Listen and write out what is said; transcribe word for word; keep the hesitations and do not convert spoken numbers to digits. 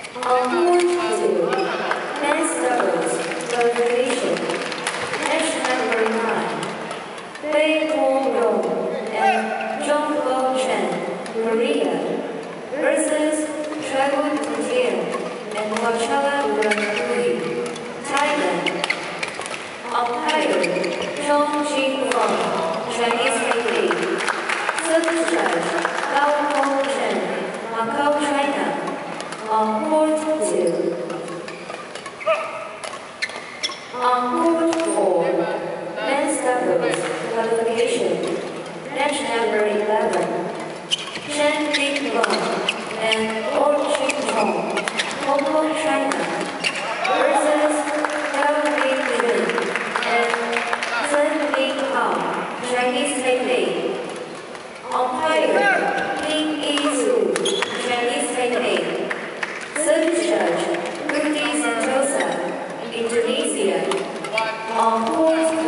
On court two, men's doubles qualification, match number nine, Wei Guo Rong and Zhongguo Chen, Korea, versus Trevor Gutiérrez and Marcella Rui, Thailand. Umpire, Zhong Jing-feng, Chinese Taipei. Service judge, Gao Hongchen, Macau, China. On court two. On court four, men's doubles qualification, match number eleven, Chen Bingfeng and Or Ching-chong, Hong Kong, China, versus Gao Mingjun and Zheng Linghao, Chinese Taipei. Umpire, Lin Yizu, Chinese Taipei. Service judge, Rudy Santosa, Indonesia. On court